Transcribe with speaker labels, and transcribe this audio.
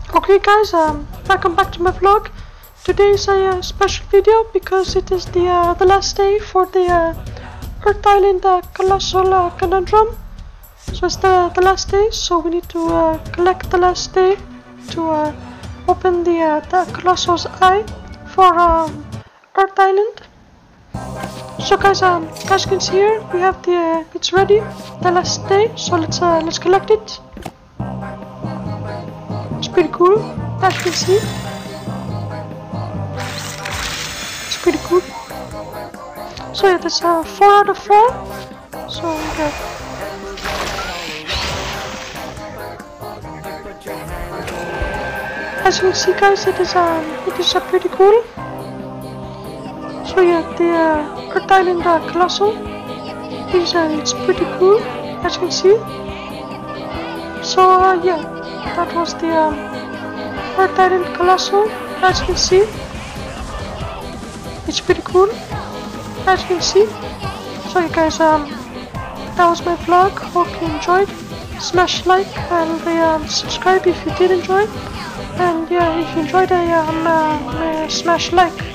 Speaker 1: Okay guys, welcome back to my vlog. Today is a special video because it is the last day for the Earth Island Colossal Conundrum. So it's the last day, so we need to collect the last day to open the Colossal's Eye for Earth Island. So guys, as you can see here, we have the it's ready, the last day. So let's collect it. It's pretty cool, as you can see. It's pretty cool. So yeah, that's 4 out of 4. So yeah. As you can see, guys, it is pretty cool. So yeah, the Earth Island Colossal is it's pretty cool, as you can see. So yeah, that was the Earth Island Colossal, as you can see. It's pretty cool, as you can see. So you guys, that was my vlog. Hope you enjoyed. Smash like and subscribe if you did enjoy. And yeah, if you enjoyed, smash like.